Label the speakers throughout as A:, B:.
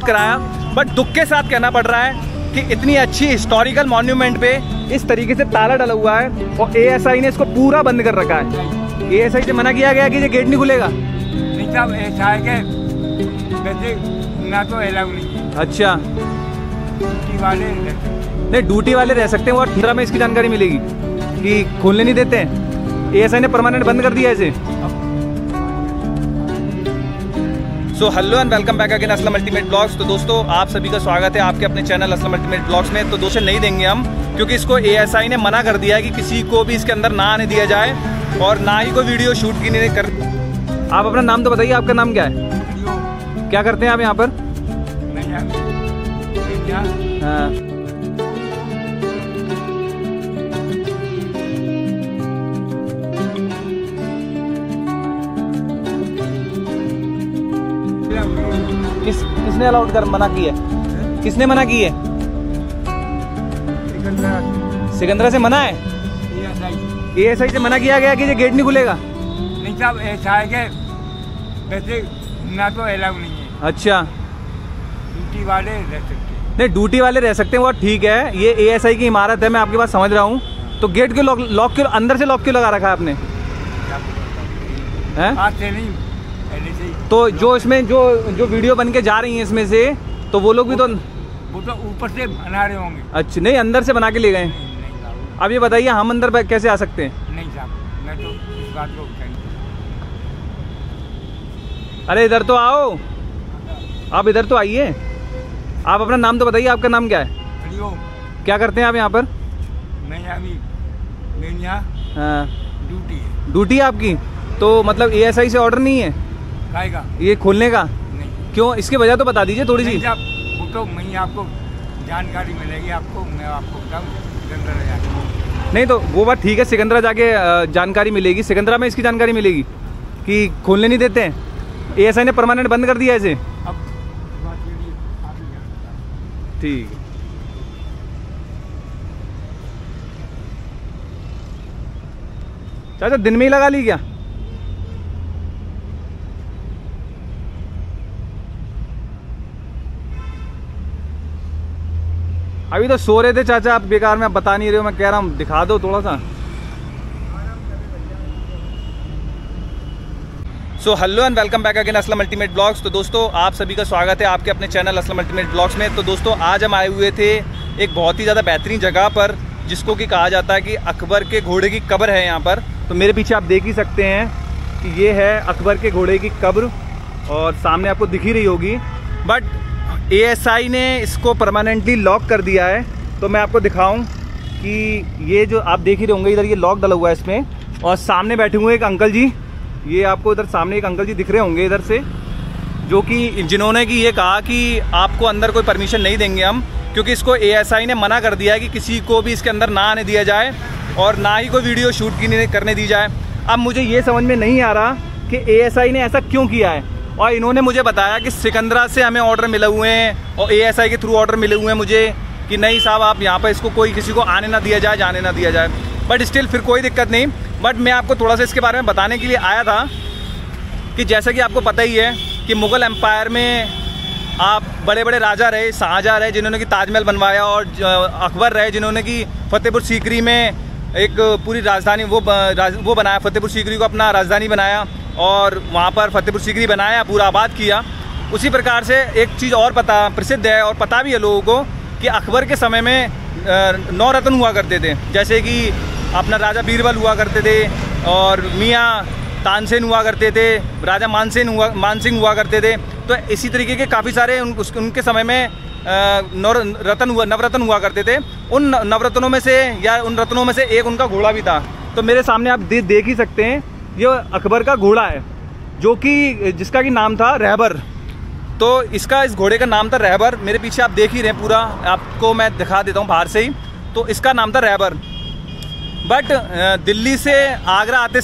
A: कराया, बट दुख के साथ कहना पड़ रहा है कि इतनी अच्छी हिस्टोरिकल मॉन्यूमेंट पे इस तरीके से ताला डला हुआ है और एएसआई ने इसको पूरा बंद कर रखा है। एएसआई से मना किया गया कि ये गेट नहीं खुलेगा।
B: नहीं साहब, ऐसा है कि वैसे ना तो अलाउ नहीं है।
A: अच्छा,
B: ड्यूटी वाले
A: नहीं, ड्यूटी वाले रह सकते हैं। और 15 में इसकी जानकारी मिलेगी कि खोलने नहीं देते हैं। एएसआई ने परमानेंट बंद कर दिया इसे। So hello and welcome back again Aslam ultimate blogs. तो दोस्तों, आप सभी का स्वागत है आपके अपने चैनल असलम अल्टीमेट ब्लॉग्स में। तो दोस्तों, नहीं देंगे हम, क्योंकि इसको एएसआई ने मना कर दिया है कि किसी को भी इसके अंदर ना आने दिया जाए और ना ही कोई वीडियो शूट की नहीं कर। आप अपना नाम तो बताइए, आपका नाम क्या है? क्या करते हैं आप यहाँ पर? हाँ, किसने अलाउड कर मना की है? किसने मना की है? सिकंदरा से मना है। एएसआई से मना किया गया कि ये गेट नहीं खुलेगा।
B: नहीं साहब, ऐसा है कि वैसे ना तो अलाउ नहीं है।
A: अच्छा,
B: ड्यूटी वाले रह सकते हैं।
A: नहीं, ड्यूटी वाले रह सकते हैं, वो ठीक है। ये एएसआई की इमारत है, मैं आपकी बात समझ रहा हूँ। तो गेट के लॉक क्यों अंदर से लॉक क्यों लगा रखा है आपने?
B: हाथ से नहीं, पहले से ही।
A: तो जो इसमें जो वीडियो बन के जा रही है इसमें से, तो वो लोग भी तो
B: वो तो ऊपर से बना रहे होंगे।
A: अच्छा, नहीं, अंदर से बना के ले गए।
B: नहीं साहब,
A: अब ये बताइए, हम अंदर कैसे आ सकते हैं?
B: नहीं साहब, मैं तो इस बात को
A: अरे इधर तो आओ, आप इधर तो आइए। आप अपना नाम तो बताइए, आपका नाम क्या है? क्या करते हैं आप यहाँ पर?
B: मैं अभी मेरी यहाँ
A: हाँ,
B: ड्यूटी है।
A: ड्यूटी है आपकी? तो मतलब एएसआई से ऑर्डर नहीं है
B: खाएगा
A: ये खोलने का?
B: नहीं।
A: क्यों, इसकी वजह तो बता दीजिए थोड़ी सी।
B: वो तो मैं आपको जानकारी मिलेगी, आपको मैं आपको बताऊँ।
A: नहीं, तो वो बात ठीक है, सिकंदरा जाके जानकारी मिलेगी। सिकंदरा में इसकी जानकारी मिलेगी कि खोलने नहीं देते हैं। एएसआई ने परमानेंट बंद कर दिया इसे।
B: अब
A: ठीक है। चाचा, दिन में ही लगा ली क्या? अभी तो सो रहे थे चाचा, आप बेकार में आप बता नहीं रहे हो। मैं कह रहा हूँ दिखा दो थोड़ा सा। So hello and welcome back again Aslam ultimate blogs. तो दोस्तों, आप सभी का स्वागत है आपके अपने चैनल असलम अल्टीमेट ब्लॉग्स में। तो दोस्तों, आज हम आए हुए थे एक बहुत ही ज़्यादा बेहतरीन जगह पर, जिसको कि कहा जाता है कि अकबर के घोड़े की कब्र है यहाँ पर। तो मेरे पीछे आप देख ही सकते हैं कि ये है अकबर के घोड़े की कब्र, और सामने आपको दिख ही रही होगी। बट एएसआई ने इसको परमानेंटली लॉक कर दिया है। तो मैं आपको दिखाऊं कि ये जो आप देख ही रहे होंगे, इधर ये लॉक डला हुआ है इसमें, और सामने बैठे हुए एक अंकल जी। ये आपको इधर सामने एक अंकल जी दिख रहे होंगे इधर से, जो कि जिन्होंने कि ये कहा कि आपको अंदर कोई परमिशन नहीं देंगे हम, क्योंकि इसको एएसआई ने मना कर दिया है कि किसी को भी इसके अंदर ना आने दिया जाए और ना ही कोई वीडियो शूट की करने दी जाए। अब मुझे ये समझ में नहीं आ रहा कि एएसआई ने ऐसा क्यों किया है। और इन्होंने मुझे बताया कि सिकंदरा से हमें ऑर्डर मिले हुए हैं और एएसआई के थ्रू ऑर्डर मिले हुए हैं मुझे कि नहीं साहब, आप यहाँ पर इसको कोई किसी को आने ना दिया जाए, जाने ना दिया जाए। बट स्टिल फिर कोई दिक्कत नहीं। बट मैं आपको थोड़ा सा इसके बारे में बताने के लिए आया था कि जैसा कि आपको पता ही है कि मुग़ल एम्पायर में आप बड़े बड़े राजा रहे, शाहजहाँ रहे जिन्होंने कि ताजमहल बनवाया, और अकबर रहे जिन्होंने कि फतेहपुर सीकरी में एक पूरी राजधानी वो बनाया, फतेहपुर सीकरी को अपना राजधानी बनाया और वहाँ पर फतेहपुर सीकरी बनाया, पूरा आबाद किया। उसी प्रकार से एक चीज़ और प्रसिद्ध है और पता भी है लोगों को कि अकबर के समय में 9 रत्न हुआ करते थे। जैसे कि अपना राजा बीरबल हुआ करते थे, और मियाँ तानसेन हुआ करते थे, राजा मानसिंह हुआ करते थे। तो इसी तरीके के काफ़ी सारे उनके समय में नवरत्न हुआ करते थे। उन नवरत्नों में से या उन रत्नों में से एक उनका घोड़ा भी था। तो मेरे सामने आप देख ही सकते हैं, ये अकबर का घोड़ा है, जो कि जिसका कि नाम था रहबर। तो इस घोड़े का नाम था रहबर। मेरे पीछे आप देख ही रहे हैं, पूरा आपको मैं दिखा देता हूँ बाहर से ही। तो इसका नाम था रहबर। बट दिल्ली से आगरा आते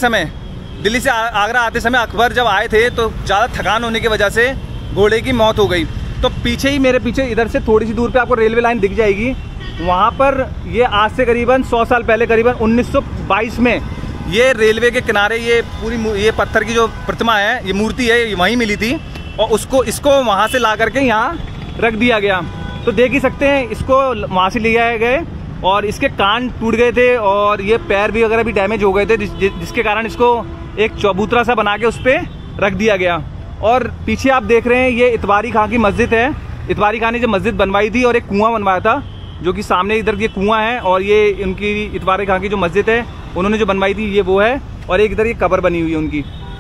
A: समय अकबर जब आए थे, तो ज़्यादा थकान होने की वजह से घोड़े की मौत हो गई। तो पीछे ही, मेरे पीछे इधर से थोड़ी सी दूर पे आपको रेलवे लाइन दिख जाएगी। वहाँ पर ये आज से करीबन 100 साल पहले, करीबन 1922 में ये रेलवे के किनारे ये पूरी ये पत्थर की जो प्रतिमा है, ये मूर्ति है, ये वहीं मिली थी। और इसको वहाँ से ला करके यहाँ रख दिया गया। तो देख ही सकते हैं, इसको वहाँ से ले आए गए और इसके कान टूट गए थे और ये पैर भी वगैरह भी डैमेज हो गए थे, जिसके कारण इसको एक चबूतरा सा बना के उस पर रख दिया गया। और पीछे आप देख रहे हैं, ये इतवारी खां की मस्जिद है। इतवारी खां ने जो मस्जिद बनवाई थी और एक कुआं बनवाया था, जो कि सामने इधर ये कुआं है और ये उनकी इतवारी खां की जो मस्जिद है उन्होंने जो बनवाई थी ये वो है, और एक इधर ये कब्र बनी हुई है उनकी।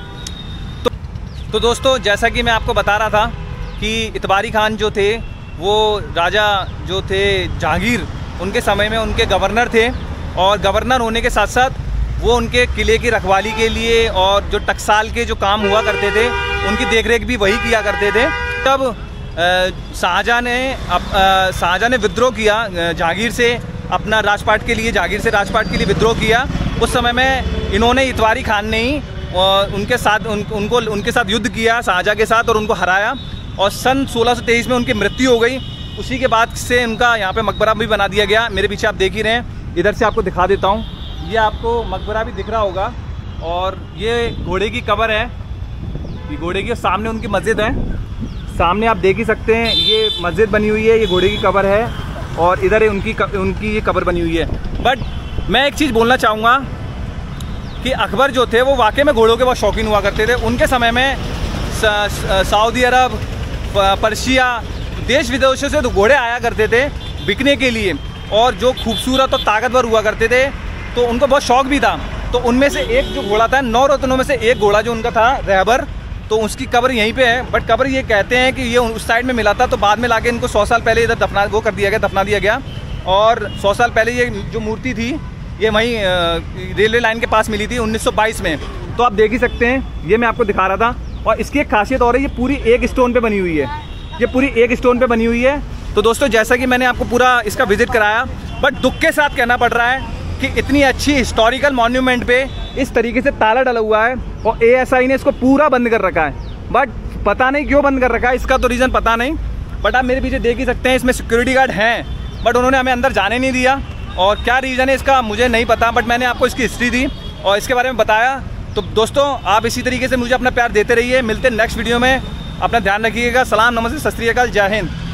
A: तो दोस्तों, जैसा कि मैं आपको बता रहा था कि इतवारी खान जो थे वो राजा जो थे जहांगीर, उनके समय में उनके गवर्नर थे, और गवर्नर होने के साथ साथ वो उनके किले की रखवाली के लिए और जो टकसाल के जो काम हुआ करते थे उनकी देखरेख भी वही किया करते थे। तब शाहजहाँ ने विद्रोह किया जहांगीर से, अपना राजपाट के लिए, जहांगीर से राजपाट के लिए विद्रोह किया। उस समय में इन्होंने इतवारी खान ने ही उनके साथ युद्ध किया शाहजहाँ के साथ और उनको हराया, और सन 1623 में उनकी मृत्यु हो गई। उसी के बाद से उनका यहाँ पे मकबरा भी बना दिया गया। मेरे पीछे आप देख ही रहे हैं, इधर से आपको दिखा देता हूँ, ये आपको मकबरा भी दिख रहा होगा, और ये घोड़े की कब्र है, ये घोड़े की, सामने उनकी मस्जिद है, सामने आप देख ही सकते हैं, ये मस्जिद बनी हुई है, ये घोड़े की कब्र है, और इधर उनकी ये कब्र बनी हुई है। बट मैं एक चीज़ बोलना चाहूँगा कि अकबर जो थे वो वाकई में घोड़ों के बहुत शौकीन हुआ करते थे। उनके समय में सऊदी अरब, पर्शिया, देश विदेशों से तो घोड़े आया करते थे बिकने के लिए, और जो खूबसूरत और ताकतवर हुआ करते थे, तो उनको बहुत शौक भी था। तो उनमें से एक जो घोड़ा था, 9 रत्नों में से एक घोड़ा जो उनका था रहबर, तो उसकी कब्र यहीं पे है। बट कब्र ये कहते हैं कि ये उस साइड में मिला था, तो बाद में लाके इनको 100 साल पहले इधर दफना दिया गया। और 100 साल पहले ये जो मूर्ति थी ये वहीं रेलवे लाइन के पास मिली थी 1922 में। तो आप देख ही सकते हैं, ये मैं आपको दिखा रहा था। और इसकी एक खासियत और है, ये पूरी एक स्टोन पे बनी हुई है, ये पूरी एक स्टोन पे बनी हुई है। तो दोस्तों, जैसा कि मैंने आपको पूरा इसका विजिट कराया, बट दुख के साथ कहना पड़ रहा है कि इतनी अच्छी हिस्टोरिकल मॉन्यूमेंट पे इस तरीके से ताला डला हुआ है, और ASI ने इसको पूरा बंद कर रखा है। बट पता नहीं क्यों बंद कर रखा है, इसका तो रीज़न पता नहीं। बट आप मेरे पीछे देख ही सकते हैं, इसमें सिक्योरिटी गार्ड हैं, बट उन्होंने हमें अंदर जाने नहीं दिया, और क्या रीज़न है इसका मुझे नहीं पता। बट मैंने आपको इसकी हिस्ट्री दी और इसके बारे में बताया। तो दोस्तों, आप इसी तरीके से मुझे अपना प्यार देते रहिए। मिलते हैं नेक्स्ट वीडियो में, अपना ध्यान रखिएगा। सलाम, नमस्ते, सत श्री अकाल, जय हिंद।